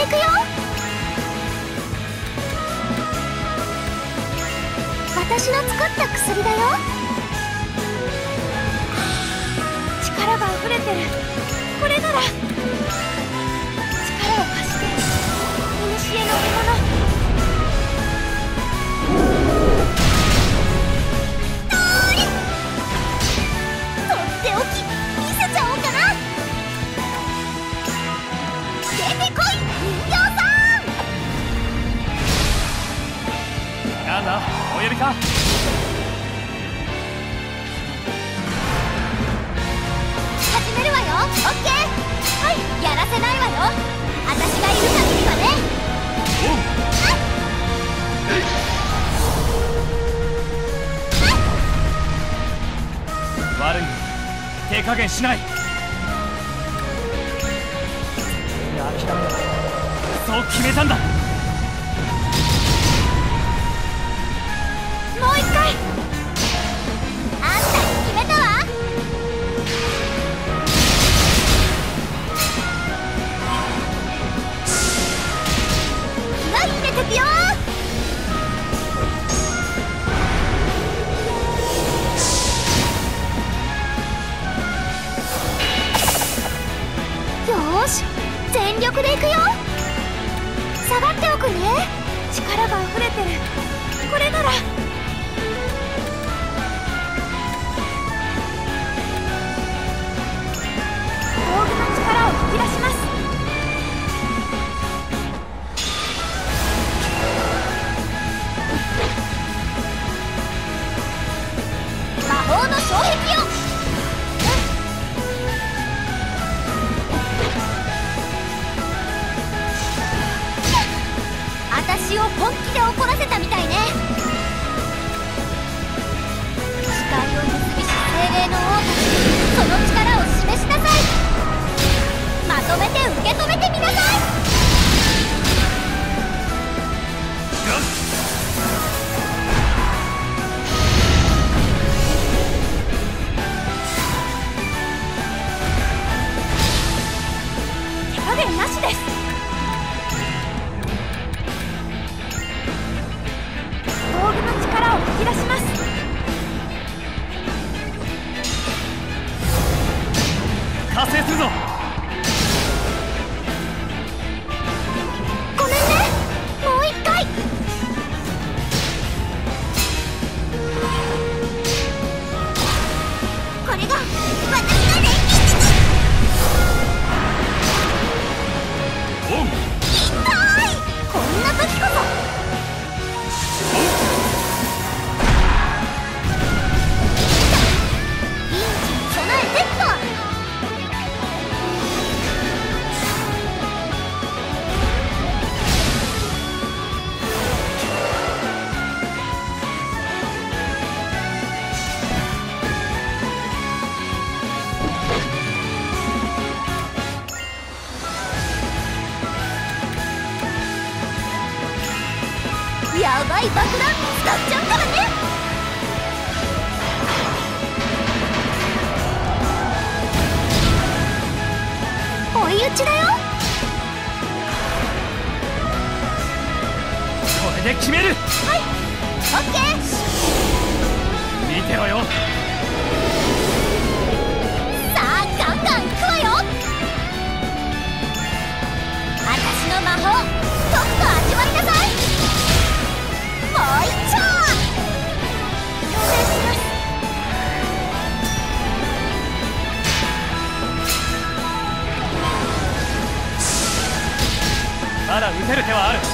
くよ。私の作った薬だよ。力が溢れてる。これなら力を貸して。古の獲物。とっておき見せちゃおうかな。出てこい人形さん。 なんだお呼びか。 始めるわよ。オッケー。はい、やらせないわよ。私がいる限りはね。 悪い手加減しない。諦めろ。そう決めたんだ。 もう一回。あんたに決めたわ。気合い入れてくよ。よーし全力でいくよ。下がっておくね。力が溢れてる。これなら道具の力を引き出します。魔法の障壁よ。私を本気で怒らせたみたいね。視界を結びし精霊の王たちにその力を示しなさい。まとめて受け止めてみなさい。手加減なしです。道具の力を引き出します。 達成するぞ。 ごめんね。もう一回。これが私の錬金術。 オン。 痛い。こんな時こそやばい爆弾使っちゃうからね。追い打ちだよ。 これで決める。 はいオッケー。 見てろよ。 さあガンガンいくわよ。私の魔法とっと味わいなさい。もう一丁。挑戦します。 まだ打てる手はある。